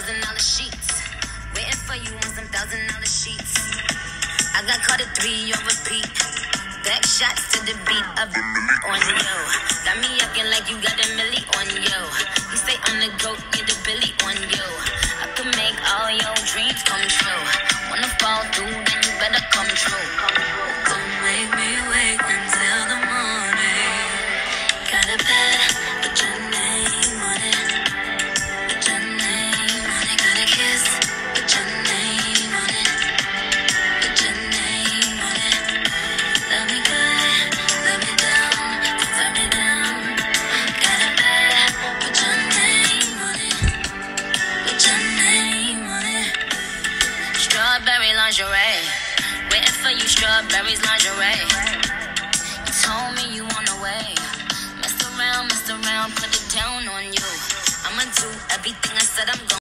$1,000 sheets. Waiting for you on some $1,000 sheets. I got caught at 3 on repeat. Back shots to the beat of on you. Got me acting like you got a milli on you. You say I'm the GOAT, get the Billy on you. I could make all your dreams come true. Wanna fall through, then you better come true. Don't make me wait until the morning. Got a bed, put your name on it. Put your name on it. Got a kiss, put your name on it. Put your name on it. Love me good, love me down, love me down. Got a bed, put your name on it. Put your name on it. Strawberry lingerie. Waiting for you, strawberries lingerie. You told me you on the way. Mess around, put it down on you. I'ma do everything I said I'm gonna